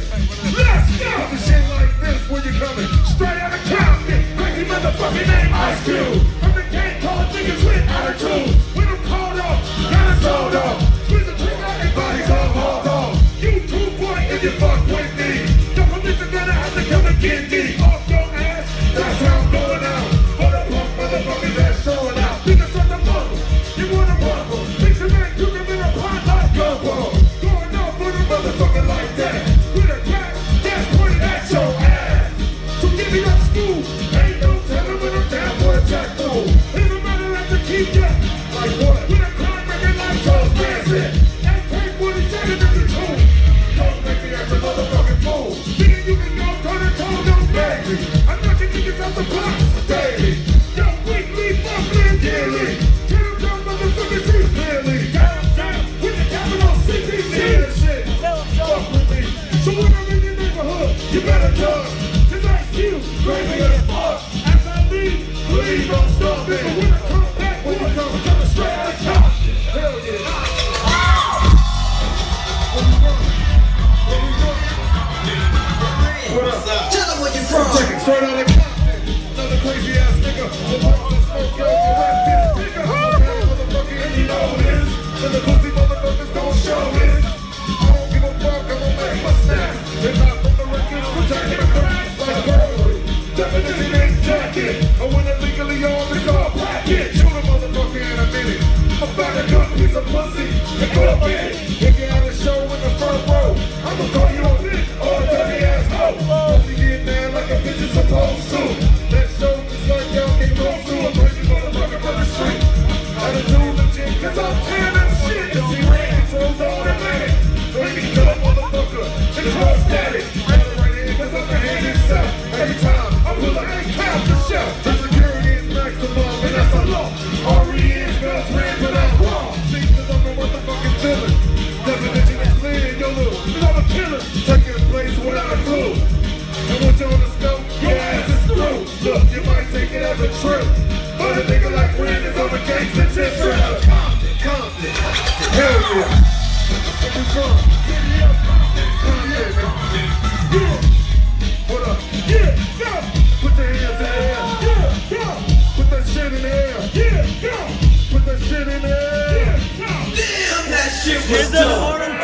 this. Let's go. The shit like this when you coming straight out of Compton. Crazy motherfucking name Ice Cube. I'm the gang called niggas with attitude. When I'm called up, got it sold up. Squeeze the trigger and bodies all hauled off. You 2 point if you fuck with me. The police are gonna have to come and get me. Off your ass, that's how I'm going out. For the punk motherfuckers that's showing out. Because of the mother, you wanna rumble. Mix a man, you can be a pot like gumbo. Going off for the motherfucker like that. With a cat, that's pointed at your ass. So give me that school. Ain't no telling when I'm down for a jack move. It don't matter if the keep ya. Like what? With a crime record like Charles Manson. And take 47 in the tune. Don't make me act a motherfucking fool. Thinking you can go turn and toe, don't beg me. I'm knocking niggas out the box daily. Yo, weekly, monthly, and yearly. Tell them dumb motherfuckers see clearly. Downtown with the capital CPC and shit. Fuck with me. So when I'm in your neighborhood, you better duck. Cause I see you crazy as fuck. As I leave, please don't stop it. But when I come back, when I come, I'm coming straight out of top. Hell yeah. What up? Tell them where you from. Straight out of Compton. Another crazy ass nigga. The pump and smoke, yo, the rap is bigger. Motherfucker, and you know this. And the pussy motherfuckers don't show this. I don't give a fuck, I'm gonna make my snap. They're not from the records, which I can't crash like burglary. Definition ain't jacket. I went illegally on this all packet. Shoot a motherfucker in a minute. I found a good piece of pussy and go up in it. If you had a show in the front row, I'ma call you a bitch or a dirty ass hoe. Pussy get down like a bitch is supposed to. That show is like y'all can go to a crazy motherfucker from the street. Attitude legit, cause I'm tearing up shit. You see rain controls automatic. Baby, kill a motherfucker and drug static. Right here, cause I'm the hand itself. Every time I pull a hand count the shell. The security is maximum, and that's a law. R.E.N. spells ran, but I'm wrong. See, cause I'm the motherfucking villain. Definition is clear, yo, look, cause I'm a killer. Taking a place without a clue. And once you're on the scope, your ass is through. Look, you might take it as a trip, but a nigga like Brandon's on the gangsta tip. Straight out of Compton, Compton. Hell yeah. Where we from? Get me up, Compton. Yeah, man. Yeah. What up? Yeah, yeah. Put your hands in the air. Yeah, yeah. Put that shit in the air. Yeah, yeah. Put that shit in the air. Yeah, yeah. Damn, that shit was dope.